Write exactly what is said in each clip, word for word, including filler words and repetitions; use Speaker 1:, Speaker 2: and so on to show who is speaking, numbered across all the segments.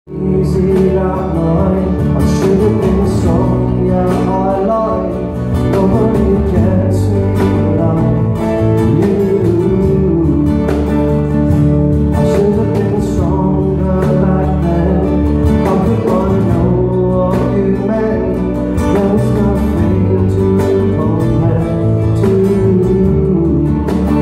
Speaker 1: Easy that mine, I should have been strong, yeah I lied. Nobody gets me like you. I should have been stronger back then. How could I know what you meant? There's nothing to compare to you.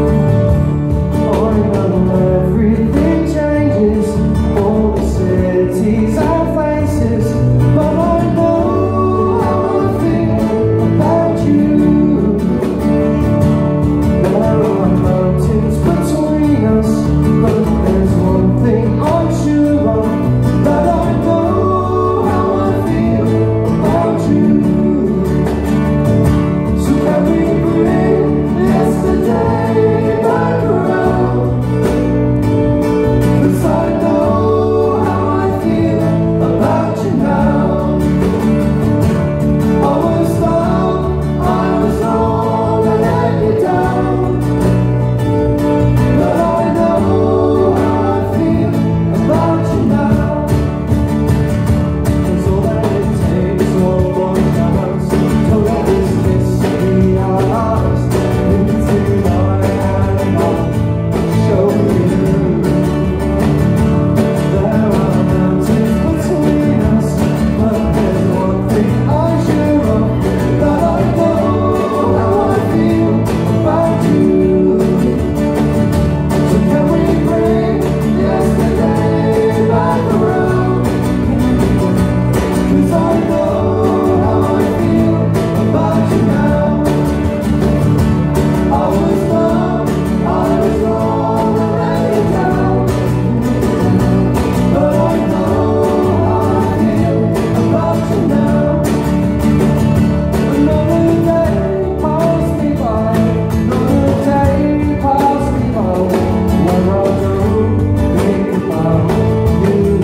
Speaker 1: I know everything changes, all the cities and faces, but I know how I feel about you. There are mountains between us, but there's one thing I'm sure of, that I know how I feel about you. So can we bring yesterday back around? 'Cause I know how I feel about you now. I was wrong, I was wrong, I let you down. But I know how I feel about you now. That's all that it takes, one more chance to let this kiss be our last. Into my hand, I'll show you. There are mountains between us, but there's one thing I'm sure of, that I know how I feel about you. So can we bring yesterday back around? 'Cause I know how I feel about you now. I was wrong, I was wrong, I let you down. But I know how I feel about you now. Another day passed me by, another day passed me by, when I don't think about you.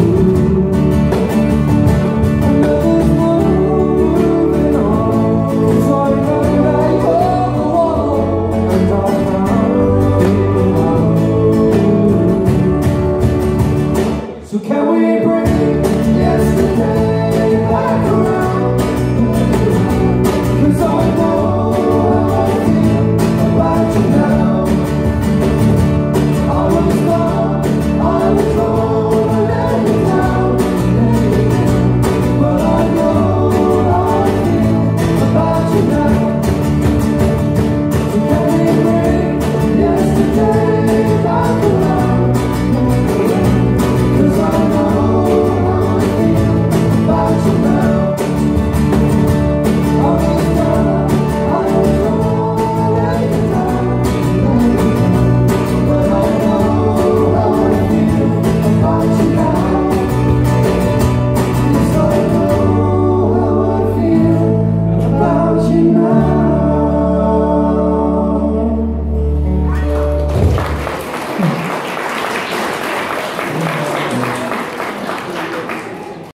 Speaker 1: Another's moving on, it's like a night on the wall, and I can't think about you. So can we bring yesterday